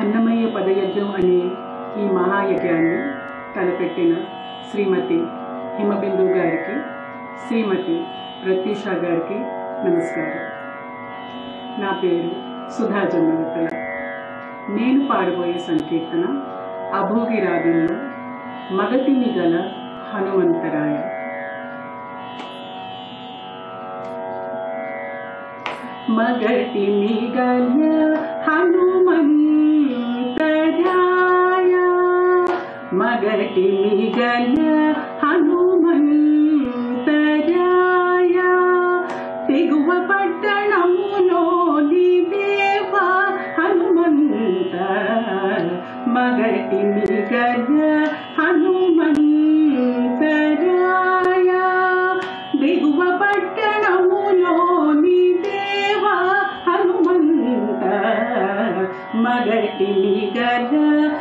అన్నమయ్య పదయజ్ఞం అనే ఈ మహాయజ్ఞాన్ని తలపెట్టిన శ్రీమతి హిమబిందు గారికి, శ్రీమతి ప్రత్యూష గారికి నమస్కారం. నా పేరు సుధా జన్మవిత్తల. నేను పాడబోయే సంకీర్తన అభోగి రాగంలో మగతిని గల హనుమంతరాయ. మగతిని గల హనుమంతరాయ, మగతిని గల హనుమంతరాయ, తెగువ పట్టణములోని దేవ హనుమంత, మగతిని గల హనుమంతరాయ, దిగువ పట్టణములోని దేవ హనుమంత, మగతిని గల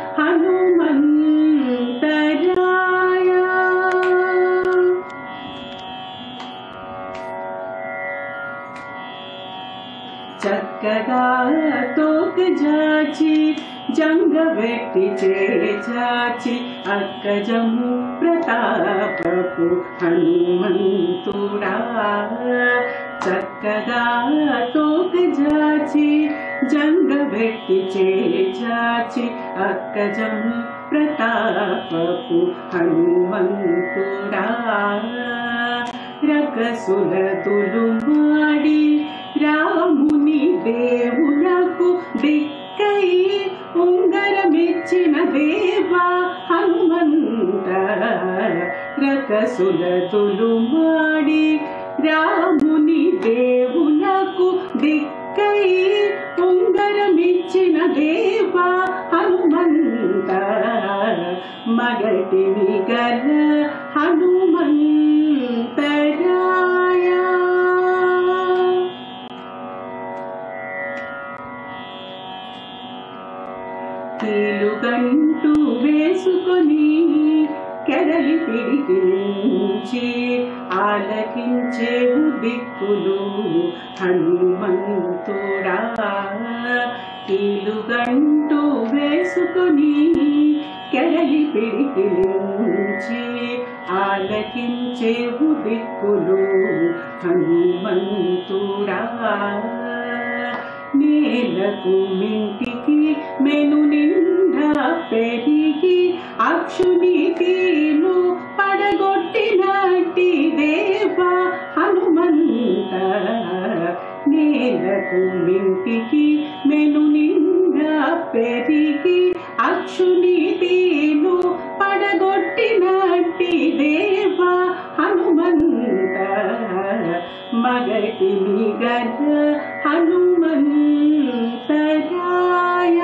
హనుమంతరాయ. చక్కగా తోక జాచి జంగవెట్టి చేచాచి అక్కజము ప్రతాపపు హనుమంతుడా, చక్కగా తోక జాచి జంగవెట్టి చేచాచి అక్కజము ప్రతాపపు హనుమంతుడా, రకసుల తులుమాడి రాముని దేవులకు దిక్కై ఉంగరమిచ్చిన దేవా హనుమంత, రకసుల తులుమాడి రాముని దేవులకు దిక్కై ఉంగరమిచ్చిన దేవా హనుమంత, మగతిని గల హనుమంతరాయ. కీలుగంటూ వేసుకొని కెరలి పిడికిలించి ఆలకించేవు దిక్కులు హనుమంతుడా, కీలుగంటూ వేసుకొని కెరలి పిడికిలించి ఆలకించేవు దిక్కులు హనుమంతుడా, నేలకు మింటికి మెను నిండా పెరిగి అక్షునికిను పడగొట్టినట్టి దేవా హనుమంత, నేలకు మింటికి మెను నిండా పెరిగి అక్షునికిను పడగొట్టినట్టి దేవా హనుమంత, మగతిని గల హనుమంతరాయ.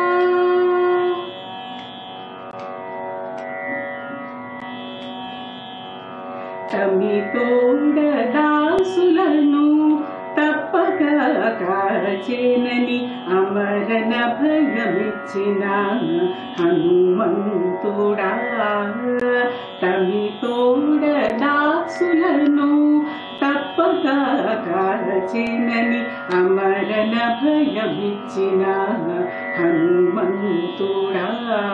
తమితోడ దాసులను తప్పక కాచేనని అమరణ భయమిచ్చిన హనుమంతుడా, తమితోడ దాసులను తప్పక కాచేనని అమరణ భయమిచ్చిన హనుమంతుడా,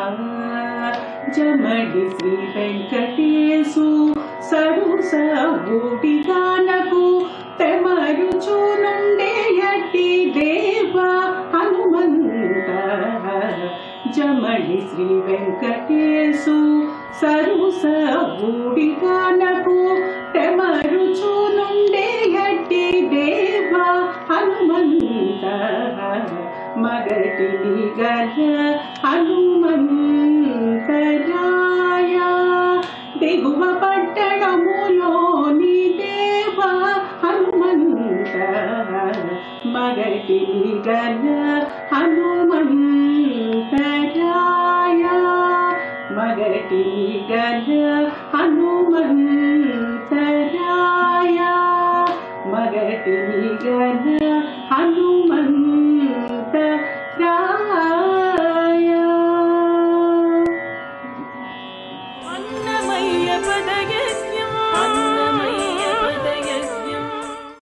జమడి శ్రీ వెంకటేశు సరుసవుడిగానకు తెమరుచునుండేయటి దేవా హనుమంత, జమడి శ్రీ వెంకటేశు సరుసవుడిగానకు తెమరుచునుండేయటి దేవా హనుమంత, మగతిని గల హనుమంతరాయ, దిగువ పట్టణములోని దేవా హనుమంత, మగతిని గల హనుమంతరాయ, మగతిని గల హనుమంత.